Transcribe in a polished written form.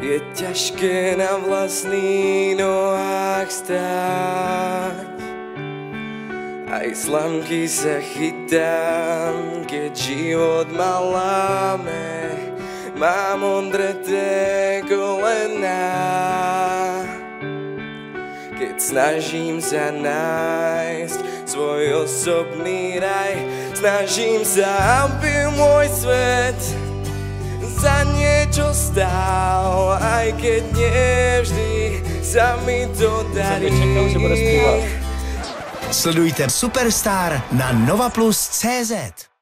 Je ťažké na vlastných nohách stáť. Aj slamky sa chytám, keď život ma láme. Mám odreté kolená, keď snažím sa nájsť svoj osobný raj. Snažím sa, aby môj svet za niečo stál, aj keď nevždy sa mi to darí. Sledujte Superstar na novaplus.cz.